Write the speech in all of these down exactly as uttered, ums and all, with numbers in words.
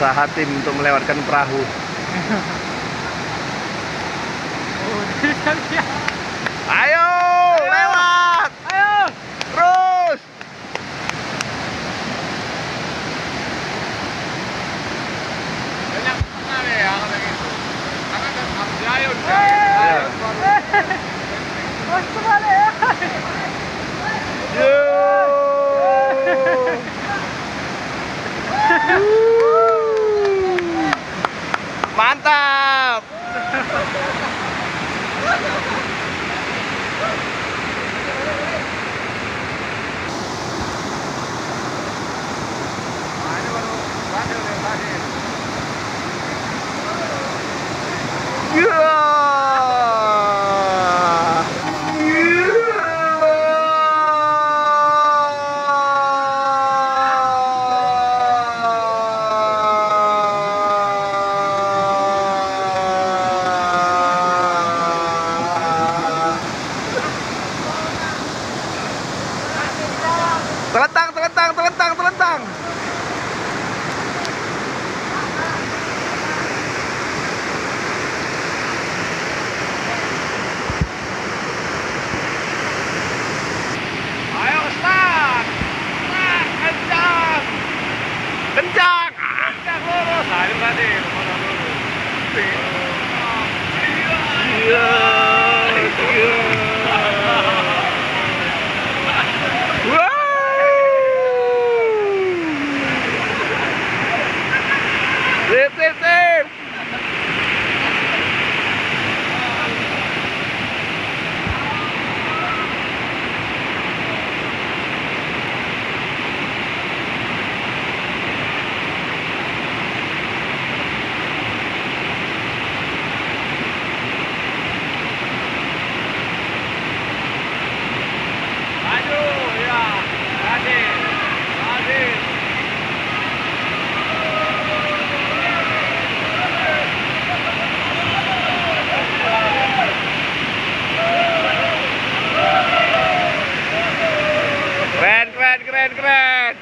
Usaha tim untuk melewatkan perahu. Ayo, lewat. Ayo. Terus. Banyak sekali ya kalau gitu. Karena kan harus diayun. Iya. Mas kembali ya. Yo. Mantap. Nah, ini baru berhasil ya tadi. Ya. Telentang, telentang, telentang, telentang. Ayo start. Start kencang. Kencang. Kencang lurus. Nah, ini tadi mana lurus. Iya. Iya. Wow. Sip, sip, sip. Maju, ya. Tadi. Tadi. Keren, keren, keren, keren.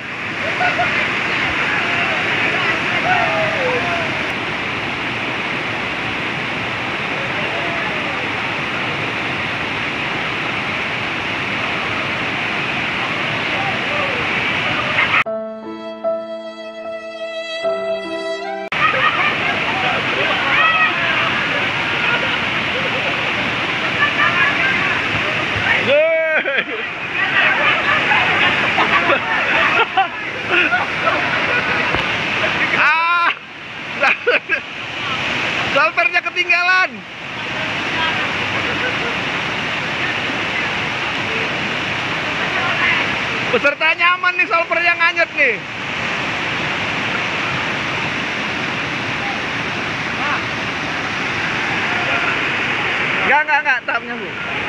Ah, salpernya ketinggalan. Peserta nyaman nih, salper yang nganyut nih. Enggak, enggak, enggak, tahapnya Bu.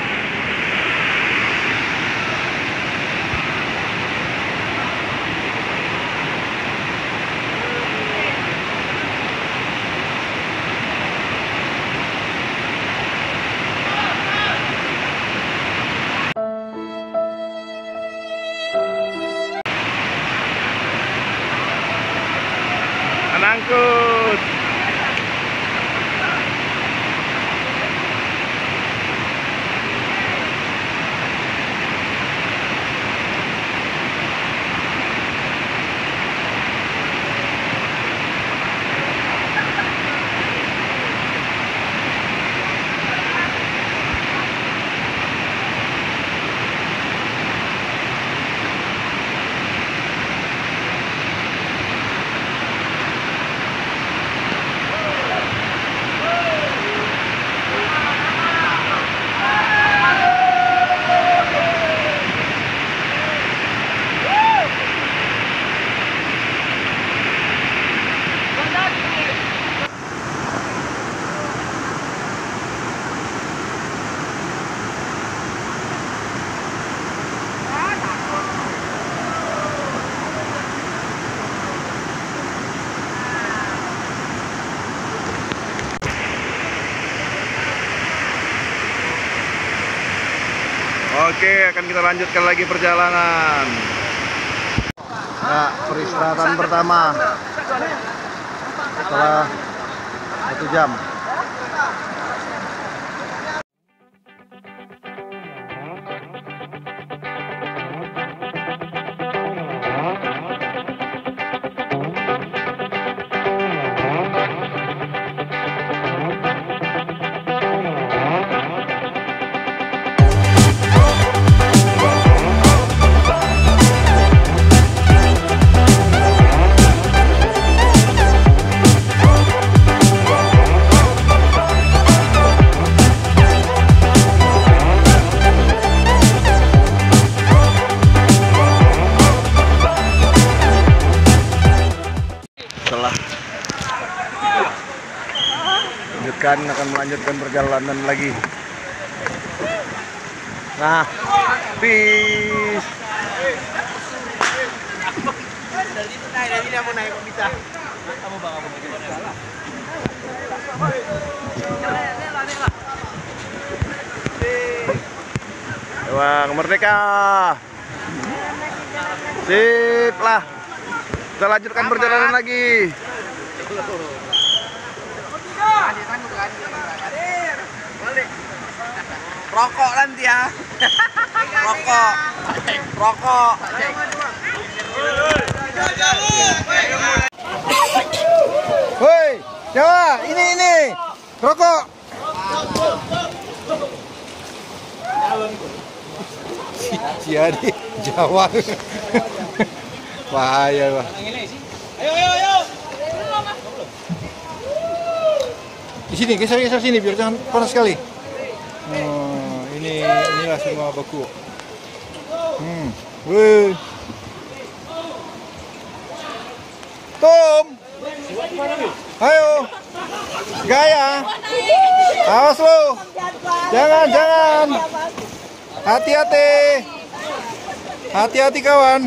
Angkut. Oke, akan kita lanjutkan lagi perjalanan. Nah, peristirahatan pertama. setelah satu jam. Setelah lanjutkan akan melanjutkan perjalanan lagi. Nah, peace. Dari situ naik, dari dia mau naik kok bisa. Kamu bang, kamu bagaimana? Wah, merdeka. Sip lah. Kita lanjutkan perjalanan lagi. Rokok nanti ya. Rokok. Rokok. Woi, Jawa, ini ini rokok. Jadi Jawa. Bahaya, Pak. Ayo, ayo, ayo. Di sini, geser geser sini biar jangan panas sekali. Oh, ini inilah semua beku. Hmm. Woi. Tom. Ayo. Gaya. Awas lo. Jangan, jangan. Hati-hati. Hati-hati kawan.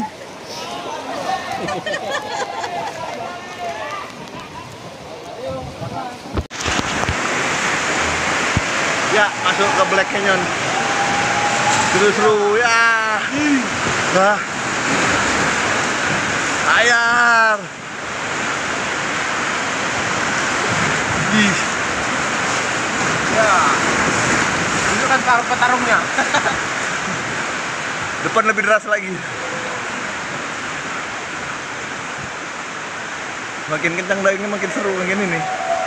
Ya, masuk ke Black Canyon. Seru-seru ya. Nah. Ayar. Ih. Ya. Itu kan para petarungnya. Depan lebih deras lagi. Makin kencang dagingnya makin seru makin ini.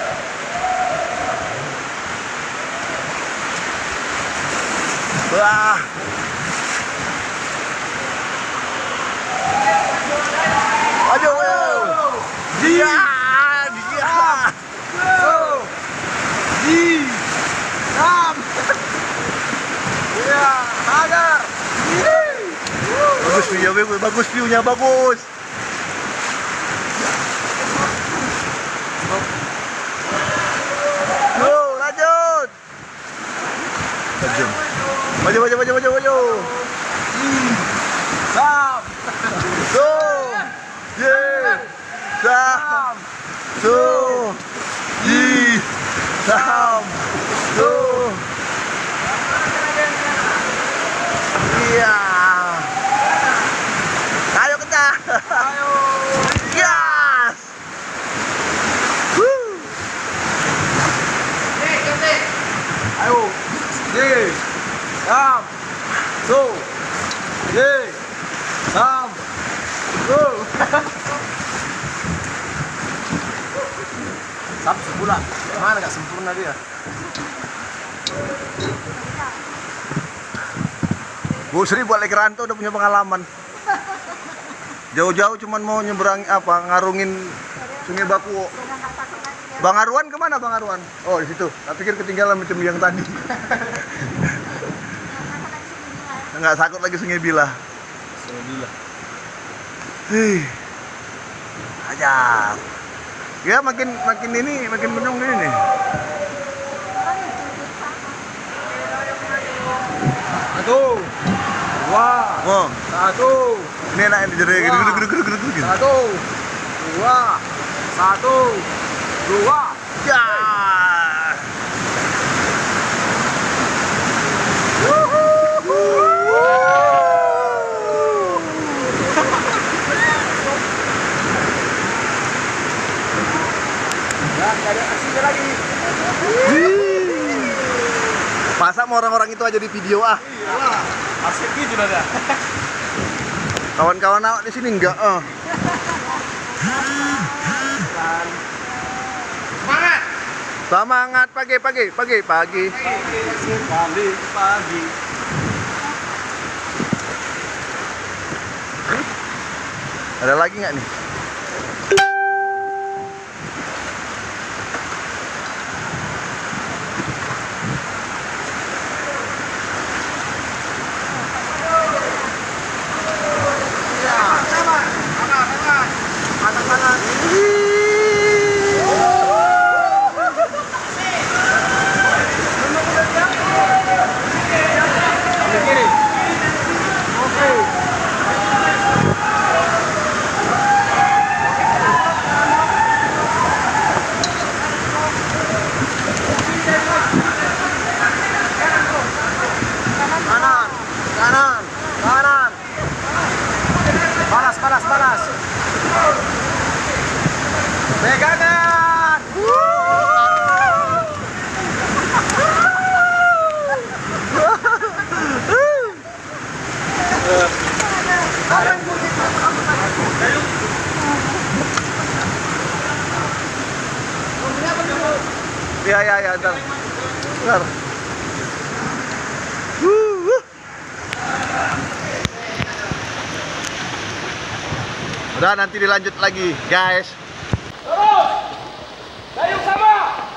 Wah. Ayo, ayo. Dia, dia. So. Di. Tam. Ya, agar. Bagus view, bagus view-nya, bagus. Yo, lanjut. Lanjut. Maju, maju, maju, maju, maju. Tam. So, yeah, sam, so, yi, sam, so, iya. Ayo kita. Ayo. Gas. Woo. Ayo. Ye. Tam. So. Ye. Tam. So. Sab sebulan. Mana gak sempurna dia? Bu Sri buat lagi rantau udah punya pengalaman. Jauh-jauh cuman mau nyeberang apa ngarungin Sungai Bakuo. Bang Arwan kemana Bang Arwan? Oh di situ. Tak pikir ketinggalan macam yang tadi. Nggak takut lagi Sungai Bilah. Sungai Bilah. Hih. Ajar. Ya makin makin ini makin menung ini nih. Satu. Dua. Oh. Satu. Ini enak ini jadi gitu gitu gitu gitu gitu. Satu. Dua. Satu. Dua. Ya. Masa mau orang-orang itu aja di video ah? Iyalah, asik gitu dah. Kawan-kawan awak di sini enggak ah. Semangat. Semangat pagi pagi pagi pagi. Sekali pagi. Ada lagi nggak nih? Kanan, kanan, kanan. Panas, panas, panas. Pegangan. Ya ya ya, ntar. Ntar. Wuh. Udah nanti dilanjut lagi, guys. Terus. Dayung sama.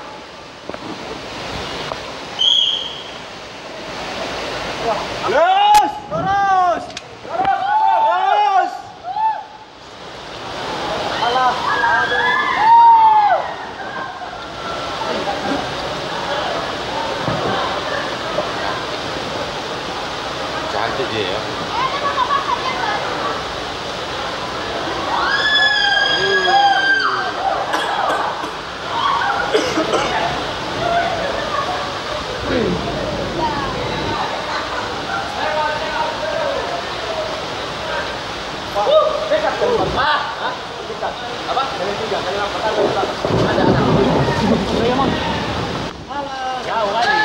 Terus, terus. Terus. Alah, aduh. Cantik dia ya. Jauh lagi.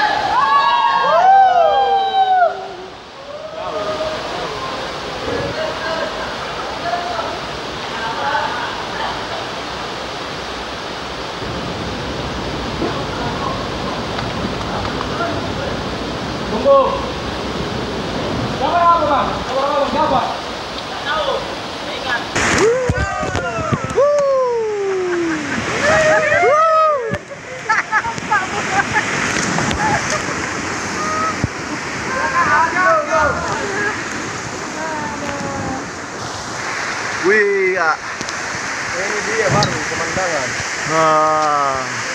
Tunggu. Siapa yang apa, Bang? Abang-abang siapa? Wih, ya. Ini dia baru pemandangan. Nah.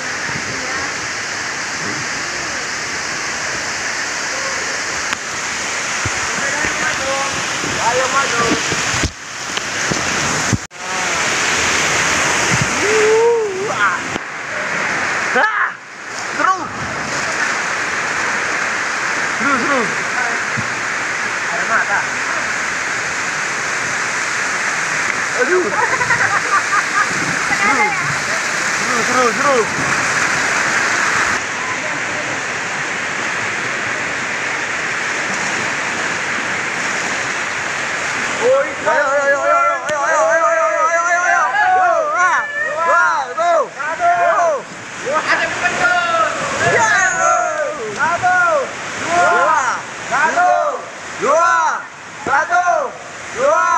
Ayo maju. Ah, seru. Seru, seru. Ada mata. Aduh. Seru, seru, seru. Ayo, ayo, ayo, ayo, ayo, ayo, ayo, ayo, ayo, ayo, ayo, ayo, ayo. Wah, wah, tuh. Tuh. Ada kebentut. Ya. Satu, dua, satu, dua, satu, dua,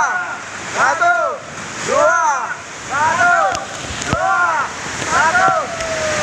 satu, dua, satu, dua, satu.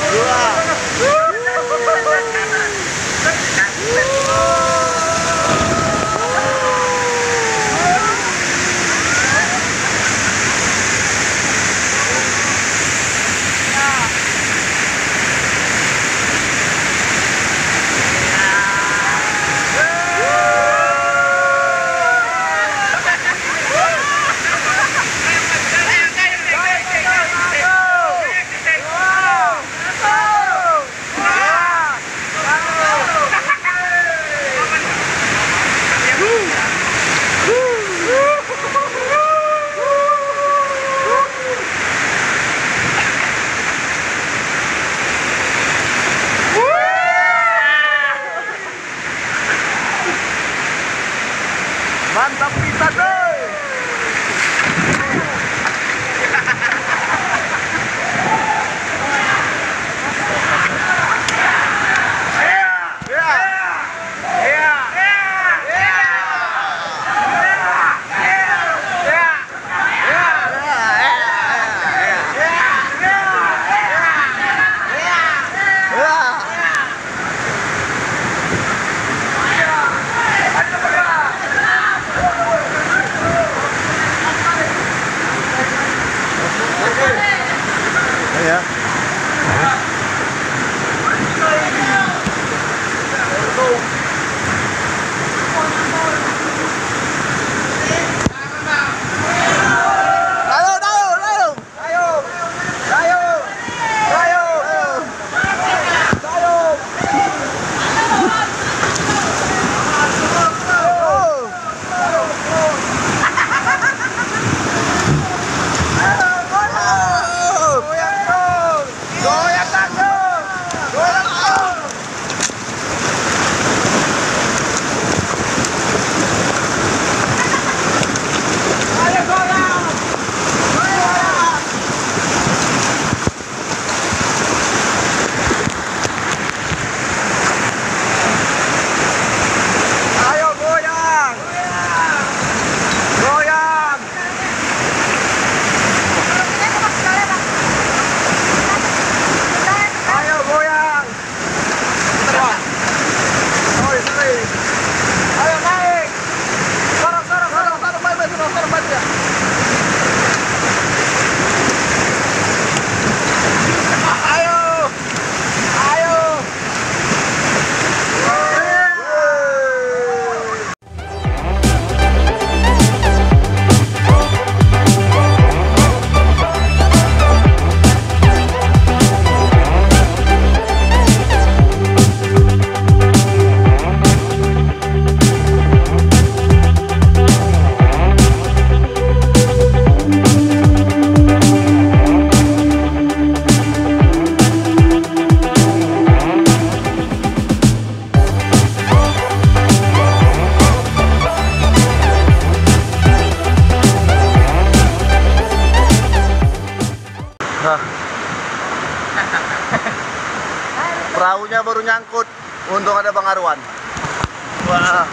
Perahunya baru nyangkut. Untung ada Bang Arwan. Wah.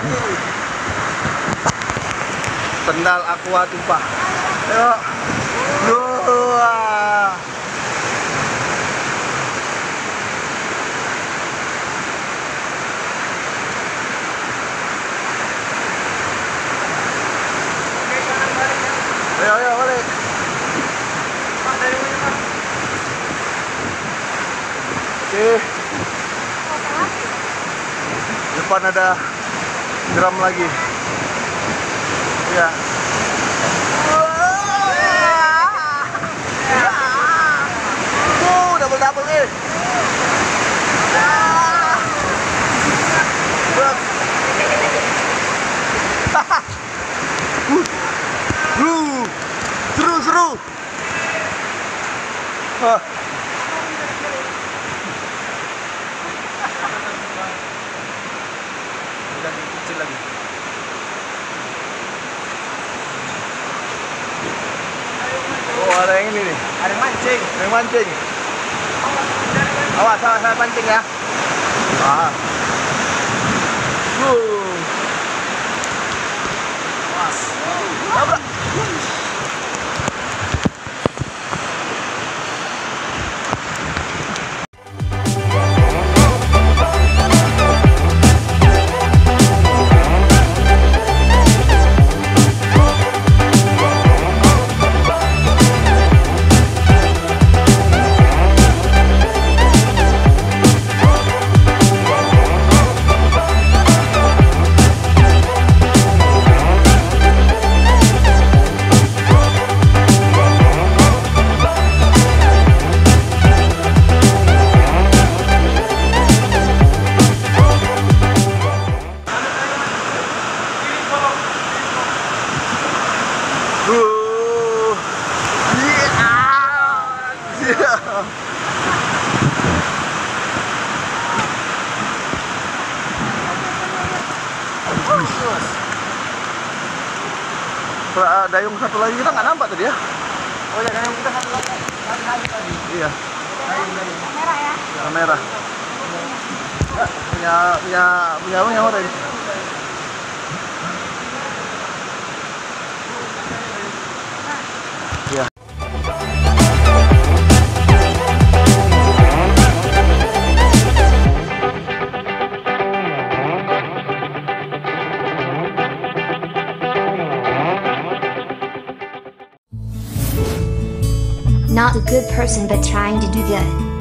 Sendal aqua tumpah. Ayo. Wah. Ayo, ayo, balik. Oke. Depan ada drum lagi. Ya. Uh, double double nih. Uh, seru seru. Wah. Lagi kecil lagi. Oh, ada yang ini nih. Ada mancing. Yang mancing. Awas, awas, saya pancing ya. Ah. Uh. Awas. Tabrak. Uh. Yeah. Yeah. Pra- Dayung satu lagi kita nggak nampak tadi ya? Oh ya, dayung kita satu lagi. Lagi lagi tadi. Iya, Dayung dayung. Merah ya. kamera. Ya, punya punya punya apa yang orange? Iya. Not a good person but trying to do good.